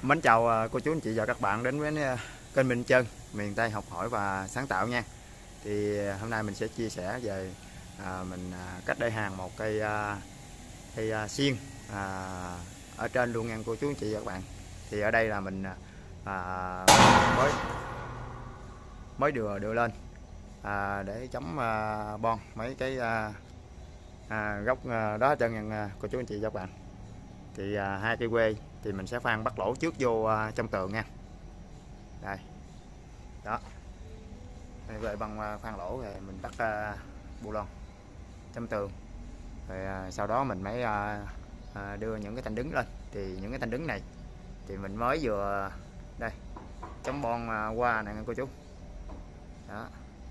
Mến chào cô chú anh chị và các bạn đến với kênh Minh Trân miền Tây học hỏi và sáng tạo nha. Thì hôm nay mình sẽ chia sẻ về mình cách để hàng một cây xiên ở trên luôn nha cô chú anh chị và các bạn. Thì ở đây là mình mới mới đưa lên để chấm bon mấy cái gốc đó hết trơn nha cô chú anh chị và các bạn. Thì hai cây quê thì mình sẽ khoan bắt lỗ trước vô trong tường nha. Đây đó, về bằng khoan lỗ rồi mình bắt bu lon trong tường, rồi sau đó mình mới đưa những cái thanh đứng lên. Thì những cái thanh đứng này thì mình mới vừa đây chấm bon qua nè cô chú đó,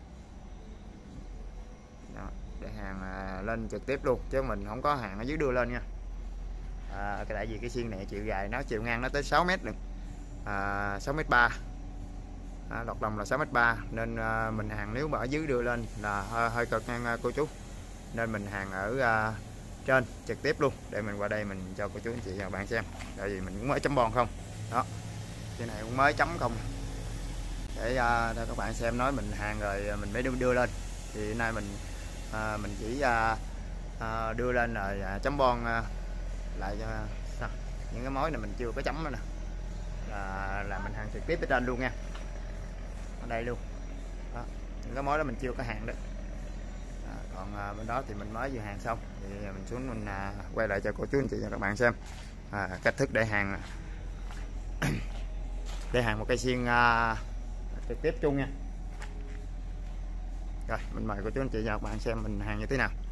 đó để hàng lên trực tiếp luôn chứ mình không có hàng ở dưới đưa lên nha. Tại vì cái xiên này chiều dài nó chiều ngang nó tới 6 mét được, 6m3, lọt lòng là 6m3 nên mình hàng nếu mà ở dưới đưa lên là hơi cực nha cô chú, nên mình hàng ở trên trực tiếp luôn. Để mình qua đây mình cho cô chú anh chị và bạn xem, tại vì mình cũng mới chấm bon không đó, cái này cũng mới chấm không để cho các bạn xem. Nói mình hàng rồi mình mới đưa lên, thì nay mình chỉ đưa lên rồi chấm bon lại cho những cái mối này mình chưa có chấm nữa nè, là mình hàng trực tiếp ở trên luôn nha, ở đây luôn đó. Những cái mối đó mình chưa có hàng đó, còn bên đó thì mình mới vừa hàng xong. Thì mình xuống mình quay lại cho cô chú anh chị và các bạn xem cách thức để hàng để hàng một cây xiên trực tiếp chung nha. Rồi mình mời cô chú anh chị và các bạn xem mình hàng như thế nào.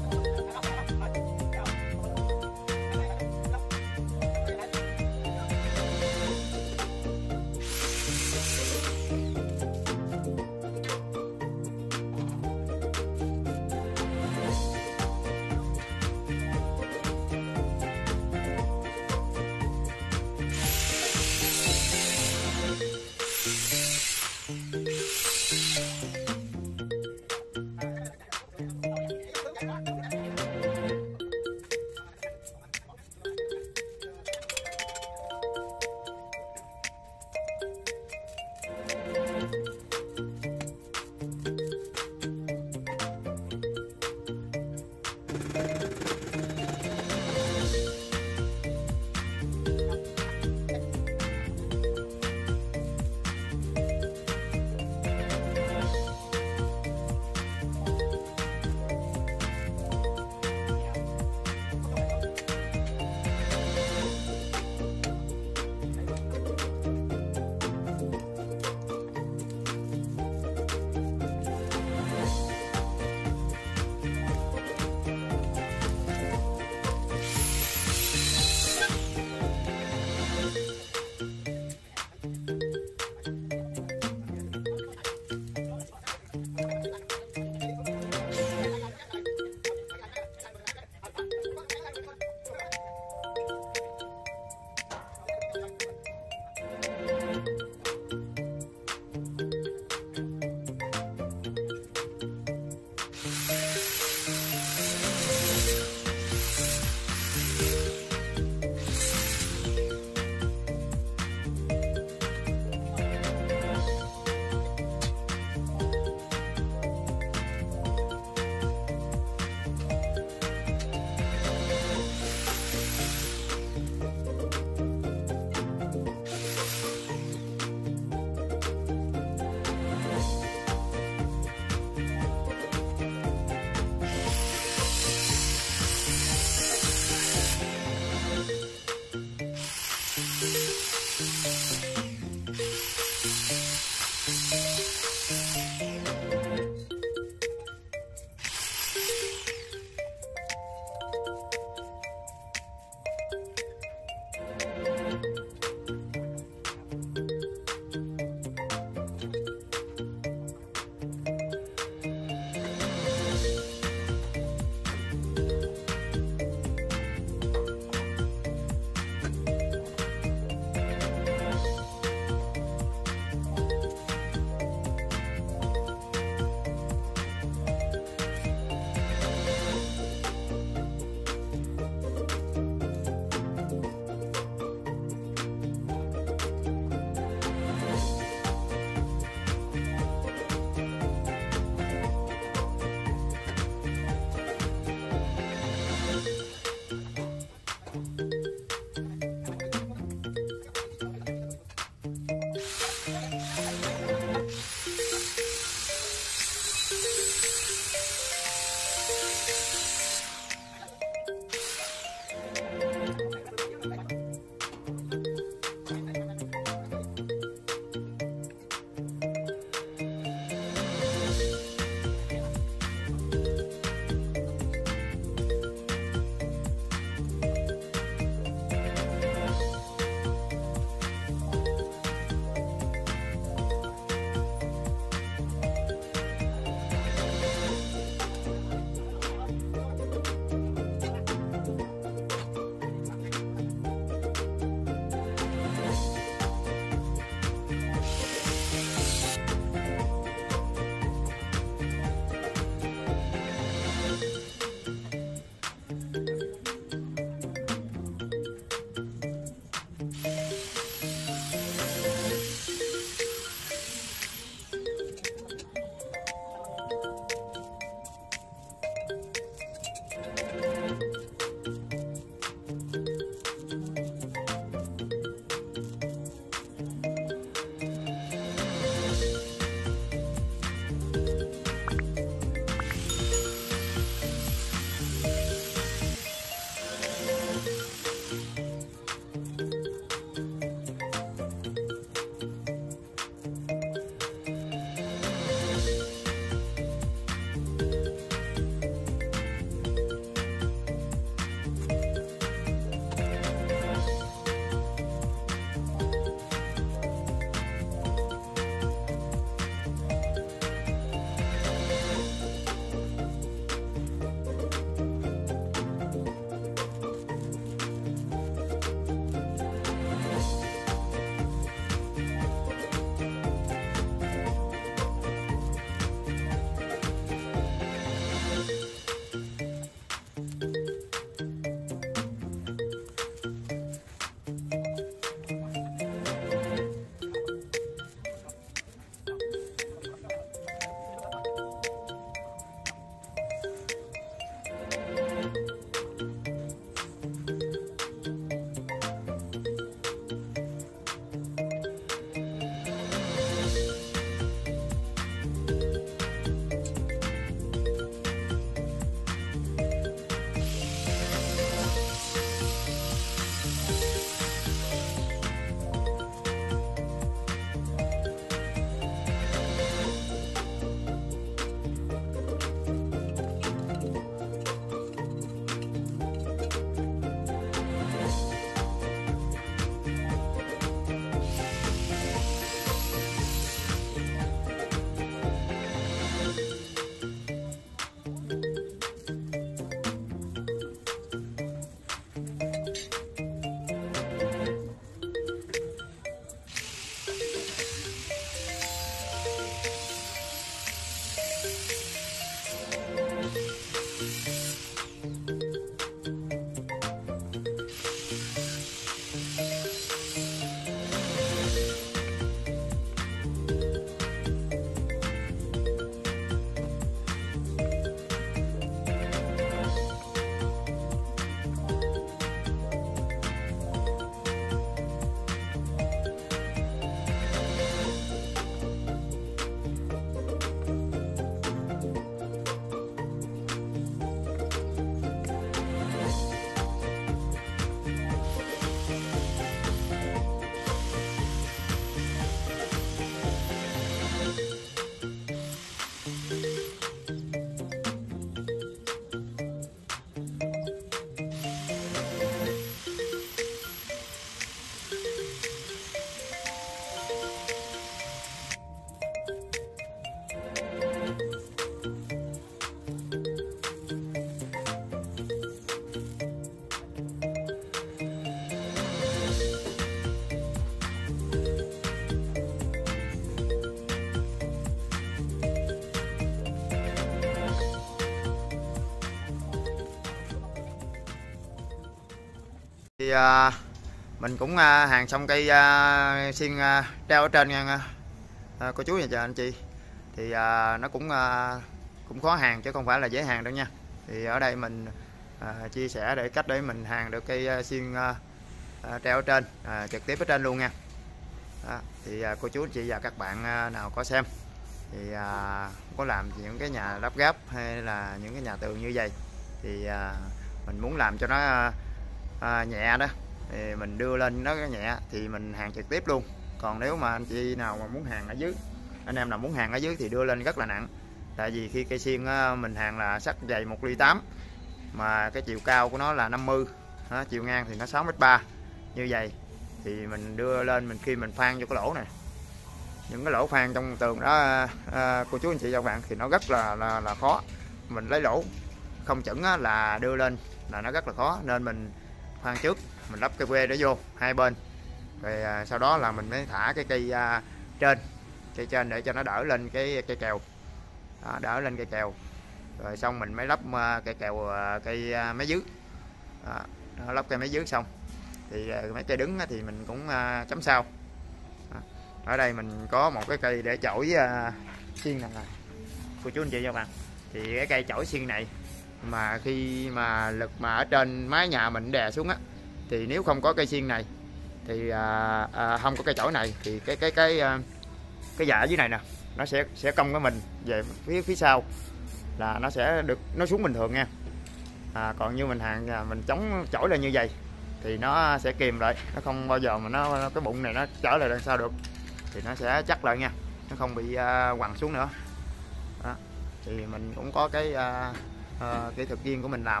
thì mình cũng hàng xong cây xiên treo ở trên nha cô chú và chào anh chị. Thì nó cũng khó hàng chứ không phải là dễ hàng đâu nha. Thì ở đây mình chia sẻ để cách để mình hàng được cây xiên treo ở trên trực tiếp ở trên luôn nha. Thì cô chú anh chị và các bạn nào có xem thì có làm những cái nhà lắp ghép hay là những cái nhà tường như vậy thì mình muốn làm cho nó nhẹ đó thì mình đưa lên nó nhẹ thì mình hàng trực tiếp luôn. Còn nếu mà anh chị nào mà muốn hàng ở dưới, anh em nào muốn hàng ở dưới thì đưa lên rất là nặng. Tại vì khi cây xiên mình hàng là sắt dày 1,8 ly mà cái chiều cao của nó là 50, chiều ngang thì nó 6,3 m như vậy thì mình đưa lên, khi mình phan vô cái lỗ này, những cái lỗ phan trong tường đó cô chú anh chị và các bạn, thì nó rất là khó. Mình lấy lỗ không chuẩn là đưa lên là nó rất là khó, nên mình phan trước, mình lắp cây que để vô hai bên rồi sau đó là mình mới thả cái cây trên để cho nó đỡ lên cái cây kèo đó, đỡ lên cây kèo rồi xong mình mới lắp cây kèo cây máy dưới đó, lắp cây máy dưới xong thì mấy cây đứng thì mình cũng chấm sau. Ở đây mình có một cái cây để chổi xiên này cô chú anh chị và các bạn. Thì cái cây chổi xiên này mà khi mà lực mà ở trên mái nhà mình đè xuống á, thì nếu không có cây xiên này thì không có cây chổi này thì cái dạ dưới này nè nó sẽ cong cái mình về phía sau là nó sẽ được nó xuống bình thường nha. Còn như mình hàng mình chống chổi lên như vậy thì nó sẽ kìm lại, nó không bao giờ mà nó cái bụng này nó trở lại đằng sau được, thì nó sẽ chắc lại nha, nó không bị quằn xuống nữa đó. Thì mình cũng có cái kỹ thuật viên của mình làm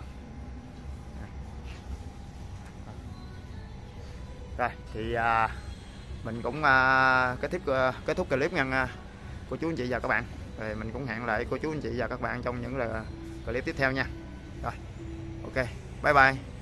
rồi. Thì mình cũng kết thúc clip nha cô chú anh chị và các bạn. Rồi mình cũng hẹn lại cô chú anh chị và các bạn trong những clip tiếp theo nha. Rồi ok, bye bye.